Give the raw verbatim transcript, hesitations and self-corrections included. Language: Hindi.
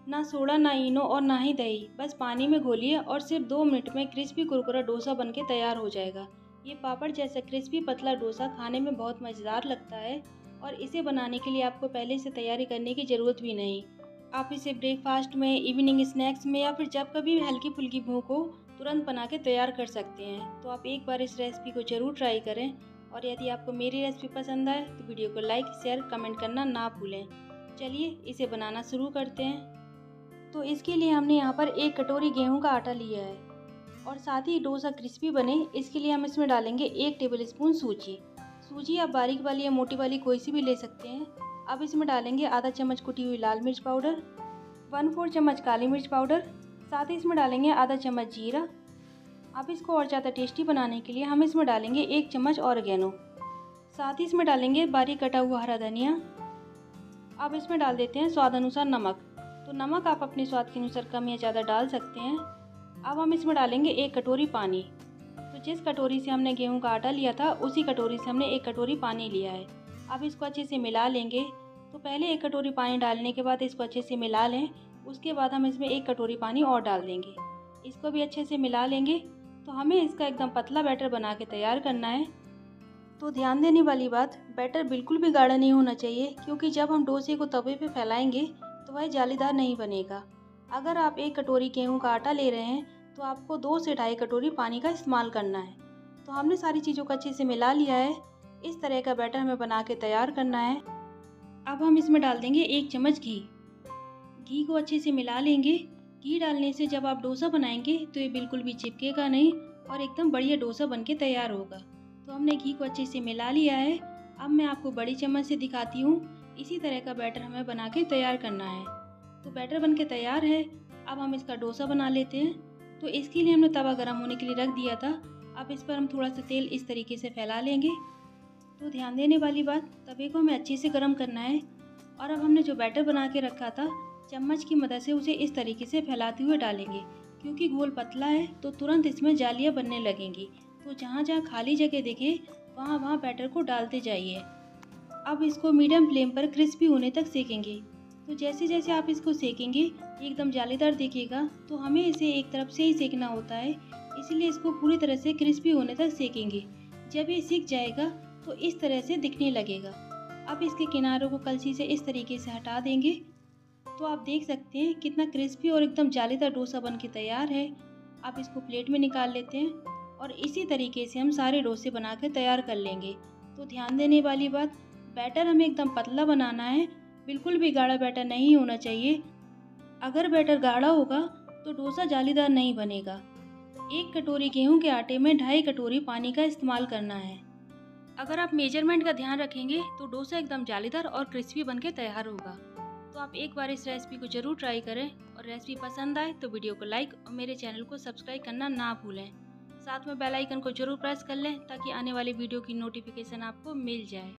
ना सोडा, ना इनो और ना ही दही, बस पानी में घोलिए और सिर्फ दो मिनट में क्रिस्पी कुरकुरा डोसा बनके तैयार हो जाएगा। ये पापड़ जैसा क्रिस्पी पतला डोसा खाने में बहुत मज़ेदार लगता है और इसे बनाने के लिए आपको पहले से तैयारी करने की ज़रूरत भी नहीं। आप इसे ब्रेकफास्ट में, इवनिंग स्नैक्स में या फिर जब कभी भी हल्की फुल्की भूख हो तुरंत बना के तैयार कर सकते हैं। तो आप एक बार इस रेसिपी को ज़रूर ट्राई करें और यदि आपको मेरी रेसिपी पसंद आए तो वीडियो को लाइक, शेयर, कमेंट करना ना भूलें। चलिए इसे बनाना शुरू करते हैं। तो इसके लिए हमने यहाँ पर एक कटोरी गेहूं का आटा लिया है और साथ ही डोसा क्रिस्पी बने इसके लिए हम इसमें डालेंगे एक टेबलस्पून सूजी। सूजी आप बारीक वाली या मोटी वाली कोई सी भी ले सकते हैं। अब इसमें डालेंगे आधा चम्मच कुटी हुई लाल मिर्च पाउडर, वन फोर चम्मच काली मिर्च पाउडर, साथ ही इसमें डालेंगे आधा चम्मच जीरा। अब इसको और ज़्यादा टेस्टी बनाने के लिए हम इसमें डालेंगे एक चम्मच ऑरिगेनो, साथ ही इसमें डालेंगे बारीक कटा हुआ हरा धनिया। अब इसमें डाल देते हैं स्वाद अनुसार नमक। तो नमक आप अपने स्वाद के अनुसार कम या ज़्यादा डाल सकते हैं। अब हम इसमें डालेंगे एक कटोरी पानी। तो जिस कटोरी से हमने गेहूं का आटा लिया था उसी कटोरी से हमने एक कटोरी पानी लिया है। अब इसको अच्छे से मिला लेंगे। तो पहले एक कटोरी पानी डालने के बाद इसको अच्छे से मिला लें। उसके बाद हम इसमें एक कटोरी पानी और डाल देंगे। इसको भी अच्छे से मिला लेंगे। तो हमें इसका एकदम पतला बैटर बना के तैयार करना है। तो ध्यान देने वाली बात, बैटर बिल्कुल भी गाढ़ा नहीं होना चाहिए क्योंकि जब हम डोसे को तवे पे फैलाएंगे तो वह जालीदार नहीं बनेगा। अगर आप एक कटोरी गेहूं का आटा ले रहे हैं तो आपको दो से ढाई कटोरी पानी का इस्तेमाल करना है। तो हमने सारी चीज़ों को अच्छे से मिला लिया है। इस तरह का बैटर हमें बना के तैयार करना है। अब हम इसमें डाल देंगे एक चम्मच घी। घी को अच्छे से मिला लेंगे। घी डालने से जब आप डोसा बनाएंगे तो ये बिल्कुल भी चिपकेगा नहीं और एकदम बढ़िया डोसा बन के तैयार होगा। तो हमने घी को अच्छे से मिला लिया है। अब मैं आपको बड़ी चम्मच से दिखाती हूँ। इसी तरह का बैटर हमें बना के तैयार करना है। तो बैटर बन के तैयार है। अब हम इसका डोसा बना लेते हैं। तो इसके लिए हमने तवा गर्म होने के लिए रख दिया था। अब इस पर हम थोड़ा सा तेल इस तरीके से फैला लेंगे। तो ध्यान देने वाली बात, तवे को हमें अच्छे से गर्म करना है। और अब हमने जो बैटर बना के रखा था चम्मच की मदद से उसे इस तरीके से फैलाते हुए डालेंगे। क्योंकि घोल पतला है तो तुरंत इसमें जालियाँ बनने लगेंगी। तो जहाँ जहाँ खाली जगह दिखे वहाँ वहाँ बैटर को डालते जाइए। अब इसको मीडियम फ्लेम पर क्रिस्पी होने तक सेकेंगे। तो जैसे जैसे आप इसको सेकेंगे एकदम जालीदार दिखेगा। तो हमें इसे एक तरफ से ही सेकना होता है, इसलिए इसको पूरी तरह से क्रिस्पी होने तक सेकेंगे। जब ये सीख जाएगा तो इस तरह से दिखने लगेगा। अब इसके किनारों को कलछी से इस तरीके से हटा देंगे। तो आप देख सकते हैं कितना क्रिस्पी और एकदम जालीदार डोसा बन के तैयार है। अब इसको प्लेट में निकाल लेते हैं और इसी तरीके से हम सारे डोसे बना कर तैयार कर लेंगे। तो ध्यान देने वाली बात, बैटर हमें एकदम पतला बनाना है, बिल्कुल भी गाढ़ा बैटर नहीं होना चाहिए। अगर बैटर गाढ़ा होगा तो डोसा जालीदार नहीं बनेगा। एक कटोरी गेहूं के आटे में ढाई कटोरी पानी का इस्तेमाल करना है। अगर आप मेजरमेंट का ध्यान रखेंगे तो डोसा एकदम जालीदार और क्रिस्पी बन के तैयार होगा। तो आप एक बार इस रेसिपी को ज़रूर ट्राई करें और रेसिपी पसंद आए तो वीडियो को लाइक और मेरे चैनल को सब्सक्राइब करना ना भूलें। साथ में बेल आइकन को जरूर प्रेस कर लें ताकि आने वाली वीडियो की नोटिफिकेशन आपको मिल जाए।